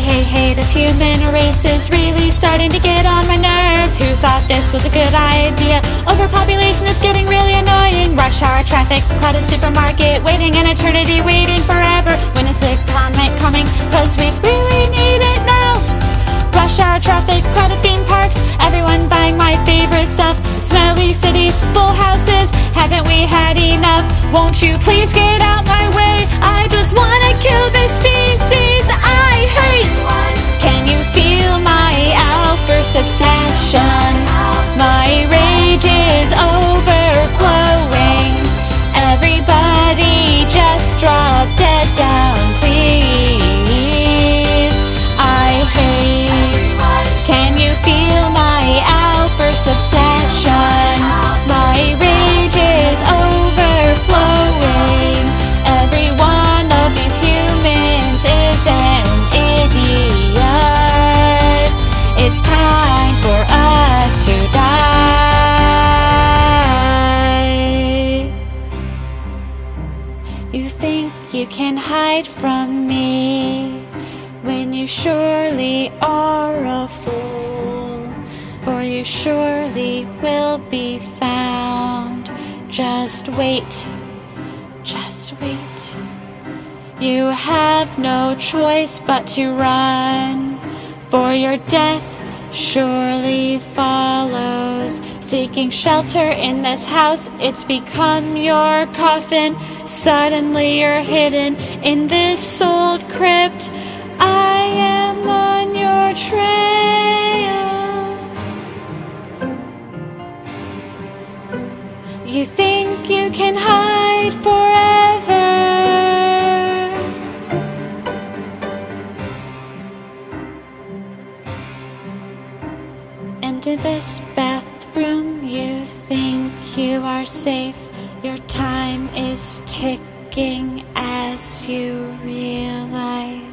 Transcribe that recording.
hey, this human race is really starting to get on my nerves. Who thought this was a good idea? Overpopulation is getting really annoying. Rush hour traffic, crowded supermarket, waiting an eternity, waiting forever. When is the comet coming? Cause we really need it now. Rush hour traffic, crowded theme parks, everyone buying my favorite stuff. Smelly cities, full houses, haven't we had enough? Won't you please get out my way? I just wanna kill this species I hate. Can you feel my outburst obsession? My rage is overflowing. Everybody just drop dead down, please. I hate. Can you feel my outburst obsession? My rage is overflowing. Every one of these humans is an idiot. It's time for us to die. You think you can hide from me when you surely are a fool, for you surely will be found. Just wait, just wait. You have no choice but to run, for your death surely follows. Seeking shelter in this house, it's become your coffin. Suddenly you're hidden in this old crypt. I am on your trail. You think you can hide forever. And in this bathroom you think you are safe. Your time is ticking as you realize